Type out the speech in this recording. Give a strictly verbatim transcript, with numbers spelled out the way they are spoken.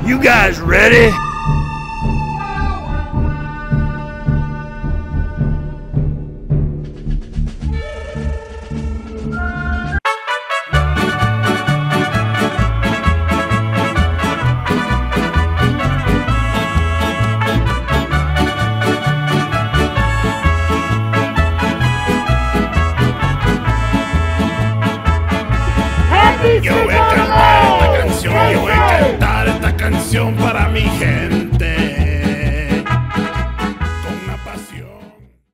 You guys ready? Yo voy a cantar esta canción, yo voy a cantar esta canción para mi gente.